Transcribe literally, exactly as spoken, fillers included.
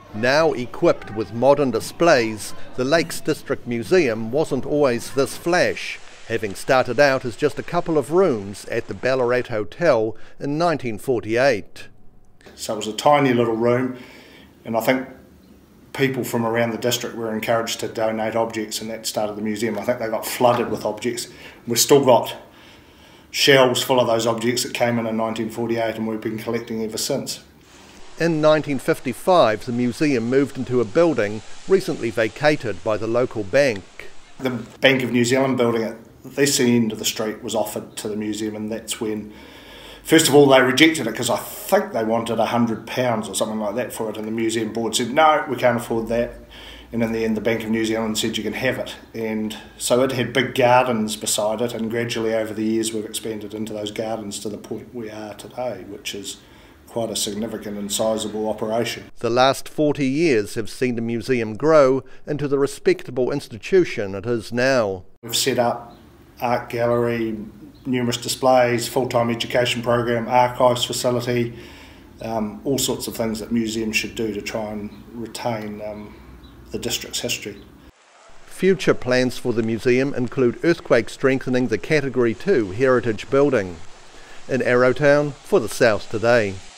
Now equipped with modern displays, the Lakes District Museum wasn't always this flash, having started out as just a couple of rooms at the Ballarat Hotel in nineteen forty-eight. So it was a tiny little room, and I think people from around the district were encouraged to donate objects, and that started the museum. I think they got flooded with objects. We've still got shelves full of those objects that came in in nineteen forty-eight, and we've been collecting ever since. In nineteen fifty-five, the museum moved into a building recently vacated by the local bank. The Bank of New Zealand building at this end of the street was offered to the museum, and that's when, first of all, they rejected it because I think they wanted a hundred pounds or something like that for it, and the museum board said, no, we can't afford that. And in the end, the Bank of New Zealand said you can have it. And so it had big gardens beside it, and gradually over the years we've expanded into those gardens to the point we are today, which is quite a significant and sizable operation. The last forty years have seen the museum grow into the respectable institution it is now. We've set up art gallery, numerous displays, full-time education program, archives facility, um, all sorts of things that museums should do to try and retain um, the district's history. Future plans for the museum include earthquake strengthening the Category two heritage building. In Arrowtown, for the South Today.